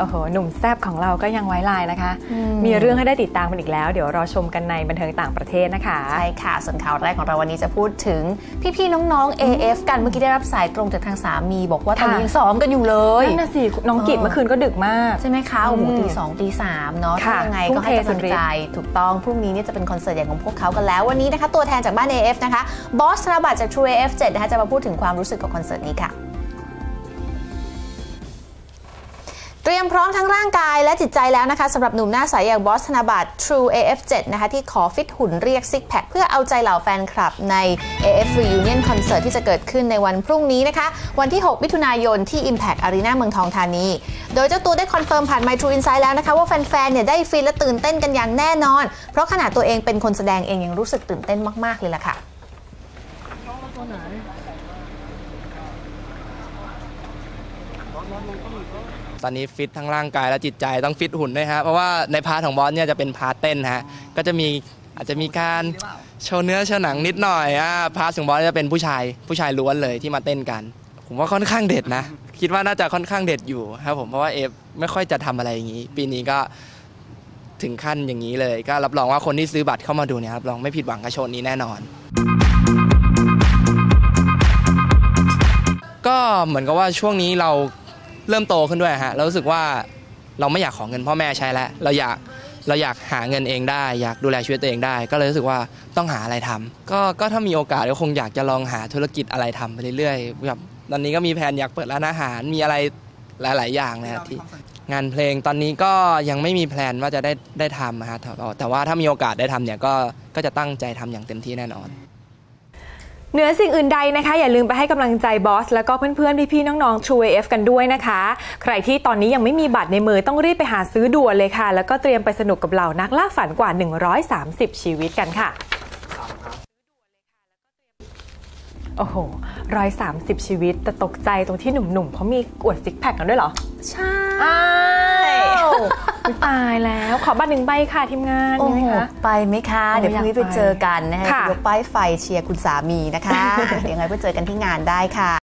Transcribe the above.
โหหนุ่มแซ่บของเราก็ยังไว้ลายนะคะมีเรื่องให้ได้ติดตามกันอีกแล้วเดี๋ยวรอชมกันในบันเทิงต่างประเทศนะคะใช่ค่ะส่วนข่าวแรกของเราวันนี้จะพูดถึงพี่ๆน้องๆ AF กันเมื่อกี้ได้รับสายตรงจากทางสามีบอกว่าตอนนี้ยังซ้อมกันอยู่เลยนั่นน่ะสิน้องกิจเมื่อคืนก็ดึกมากใช่ไหมคะโอ้โหตี 2 ตี 3เนาะยังไงก็ให้กำลังใจถูกต้องพรุ่งนี้เนี่ยจะเป็นคอนเสิร์ตใหญ่ของพวกเขากันแล้ววันนี้นะคะตัวแทนจากบ้าน AF นะคะบอสธนบัตรจาก True AF7 นะคะจะมาพูดถึงความรู้สึกกับคอนเสิร์ตนี้ค่ะเตรียมพร้อมทั้งร่างกายและจิตใจแล้วนะคะสำหรับหนุ่มหน้าใสอย่างบอสธนบัตร True AF7 นะคะที่ขอฟิตหุ่นเรียกซิกแพคเพื่อเอาใจเหล่าแฟนคลับใน AF Reunion Concert ที่จะเกิดขึ้นในวันพรุ่งนี้นะคะวันที่ 6 มิถุนายนที่ Impact Arena เมืองทองธานีโดยเจ้าตัวได้คอนเฟิร์มผ่าน My True Insight แล้วนะคะว่าแฟนๆเนี่ยได้ฟินและตื่นเต้นกันอย่างแน่นอนเพราะขนาดตัวเองเป็นคนแสดงเองยังรู้สึกตื่นเต้นมากๆเลยล่ะค่ะตอนนี้ฟิตทั้งร่างกายและจิตใจต้องฟิตหุ่นด้วยฮะเพราะว่าในพาร์ทของบอสเนี่ยจะเป็นพาร์ทเต้นฮะก็จะมีอาจจะมีการโชว์เนื้อโชว์หนังนิดหน่อยพาร์ทของบอสจะเป็นผู้ชายล้วนเลยที่มาเต้นกันผมว่าค่อนข้างเด็ดนะคิดว่าน่าจะค่อนข้างเด็ดอยู่ครับผมเพราะว่าเอฟไม่ค่อยจะทำอะไรอย่างนี้ปีนี้ก็ถึงขั้นอย่างนี้เลยก็รับรองว่าคนที่ซื้อบัตรเข้ามาดูเนี่ยรับรองไม่ผิดหวังกับโชว์นี้แน่นอนก็เหมือนกับว่าช่วงนี้เราเริ่มโตขึ้นด้วยฮะเรารู้สึกว่าเราไม่อยากขอเงินพ่อแม่ใช้แล้วเราอยากหาเงินเองได้อยากดูแลชีวิตตัวเองได้ก็เลยรู้สึกว่าต้องหาอะไรทำก็ถ้ามีโอกาสก็คงอยากจะลองหาธุรกิจอะไรทำไปเรื่อยๆแบบตอนนี้ก็มีแผนอยากเปิดร้านอาหารมีอะไรหลายๆอย่างนะที่งานเพลงตอนนี้ก็ยังไม่มีแพลนว่าจะได้ทำฮะแต่ว่าถ้ามีโอกาสได้ทำเนี่ยก็จะตั้งใจทำอย่างเต็มที่แน่นอนเหนือสิ่งอื่นใดนะคะอย่าลืมไปให้กำลังใจบอสแล้วก็เพื่อนๆพี่ๆน้องๆ True AF กันด้วยนะคะใครที่ตอนนี้ยังไม่มีบัตรในมือต้องรีบไปหาซื้อด่วนเลยค่ะแล้วก็เตรียมไปสนุกกับเหล่านักล่าฝันกว่า130ชีวิตกันค่ะโอ้โห130ชีวิตแต่ตกใจตรงที่หนุ่มๆเขามีอวดซิกแพคกันด้วยเหรอใช่ตายแล้วขอบัตร1 ใบค่ะทีมงานมีไหมคะไปไหมคะเดี๋ยวพรุ่งนี้ไปเจอกันนะคะยกป้ายไฟเชียร์คุณสามีนะคะยังไงไปเจอกันที่งานได้ค่ะ